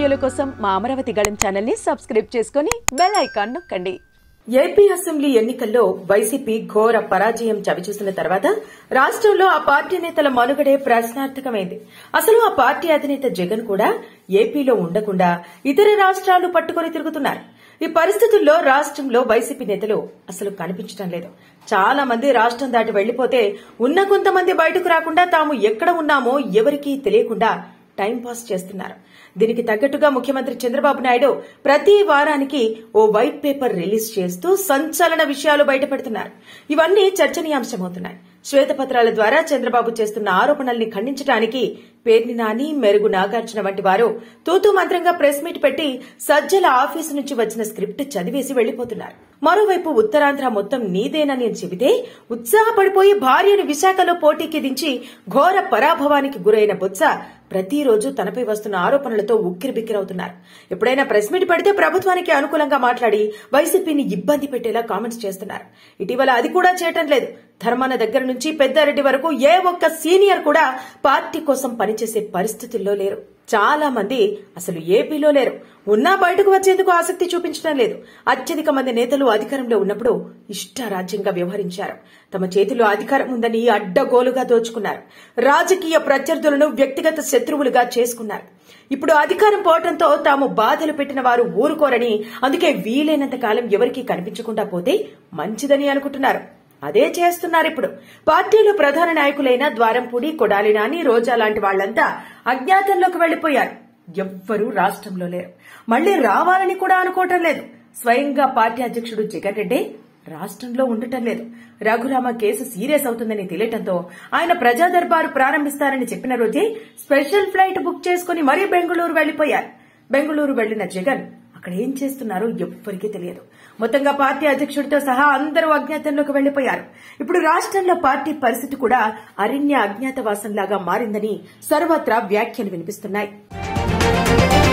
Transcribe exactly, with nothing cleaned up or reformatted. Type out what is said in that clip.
వీడియోల కోసం మా అమరావతి గళం ఛానల్ ని సబ్స్క్రైబ్ చేసుకుని బెల్ ఐకాన్ నొక్కండి. ఏపీ అసెంబ్లీ ఎన్నికల్లో వైసీపీ ఘోర పరాజయం చవిచూసిన తర్వాత రాష్ట్రంలో ఆ పార్టీ నేతల మనుగడే ప్రశ్నార్థకమైంది. అసలు ఆ పార్టీ అధినేత జగన్ కూడా ఏపీలో ఉండకుండా ఇతర రాష్ట్రాలు పట్టుకుని తిరుగుతున్నారు. ఈ పరిస్థితుల్లో రాష్ట్రంలో వైసీపీ నేతలు అసలు కనిపించడం లేదు. చాలా మంది రాష్ట్రం దాటి వెళ్లిపోతే ఉన్న కొంతమంది బయటకు రాకుండా తాము ఎక్కడ ఉన్నామో ఎవరికీ తెలియకుండా టైంపాస్ చేస్తున్నారు. దీనికి తగ్గట్టుగా ముఖ్యమంత్రి చంద్రబాబు నాయుడు ప్రతి వారానికి ఓ వైట్ పేపర్ రిలీజ్ చేస్తూ సంచలన విషయాలు బయటపెడుతున్నారు. ఇవన్నీ చర్చనీయాంశమవుతున్నాయి. శ్వేతపత్రాల ద్వారా చంద్రబాబు చేస్తున్న ఆరోపణల్ని ఖండించడానికి పేర్ని నాని, మెరుగు నాగార్జున వంటి వారు తూతూ మంత్రంగా ప్రెస్ మీట్ పెట్టి సజ్జల ఆఫీసు నుంచి వచ్చిన స్క్రిప్ట్ చదివేసి వెళ్లిపోతున్నారు. మరోవైపు ఉత్తరాంధ్ర మొత్తం నీదేనని చెబితే ఉత్సాహపడిపోయి భార్యను విశాఖలో పోటీకి దించి ఘోర పరాభవానికి గురైన బొత్స ప్రతిరోజు తనపై వస్తున్న ఆరోపణలతో ఉక్కిరిబిక్కిరవుతున్నారు. ఎప్పుడైనా ప్రెస్ మీట్ పెడితే ప్రభుత్వానికి అనుకూలంగా మాట్లాడి వైసీపీని ఇబ్బంది పెట్టేలా కామెంట్స్ చేస్తున్నారు. ఇటీవల అది కూడా చేయటం లేదు. ధర్మాన దగ్గర నుంచి పెద్దారెడ్డి వరకు ఏ ఒక్క సీనియర్ కూడా పార్టీ కోసం పనిచేసే పరిస్థితుల్లో లేరు. చాలా మంది అసలు ఏపీలో లేరు. ఉన్నా బయటకు వచ్చేందుకు ఆసక్తి చూపించడం లేదు. అత్యధిక మంది నేతలు అధికారంలో ఉన్నప్పుడు ఇష్టారాజ్యంగా వ్యవహరించారు. తమ చేతిలో అధికారం ఉందని అడ్డగోలుగా దోచుకున్నారు. రాజకీయ ప్రత్యర్థులను వ్యక్తిగత శత్రువులుగా చేసుకున్నారు. ఇప్పుడు అధికారం పోవడంతో తాము బాధలు పెట్టిన వారు ఊరుకోరని, అందుకే వీలైనంత కాలం ఎవరికీ కనిపించకుండా పోతే మంచిదని అనుకుంటున్నారు. అదే చేస్తున్నారు. ఇప్పుడు పార్టీలో ప్రధాన నాయకులైన ద్వారంపూడి, కొడాలి నాని, రోజా లాంటి వాళ్లంతా అజ్ఞాతంలోకి వెళ్లిపోయారు. ఎవ్వరూ రాష్ట్రంలో లేరు. మళ్లీ రావాలని కూడా అనుకోవటం లేదు. స్వయంగా పార్టీ అధ్యక్షుడు జగన్ రెడ్డి రాష్ట్రంలో ఉండటం లేదు. రఘురామ కేసు సీరియస్ అవుతుందని తెలియటంతో ఆయన ప్రజా దర్బారు ప్రారంభిస్తారని చెప్పిన రోజే స్పెషల్ ఫ్లైట్ బుక్ చేసుకుని మరీ బెంగళూరు వెళ్లిపోయారు. బెంగళూరు వెళ్లిన జగన్ అక్కడ ఏం చేస్తున్నారో ఎవ్వరికీ తెలియదు. మొత్తంగా పార్టీ అధ్యక్షుడితో సహా అందరూ అజ్ఞాతంలోకి వెళ్లిపోయారు. ఇప్పుడు రాష్ట్రంలో పార్టీ పరిస్థితి కూడా అరణ్య అజ్ఞాతవాసంలాగా మారిందని సర్వత్రా వ్యాఖ్యలు వినిపిస్తున్నాయి.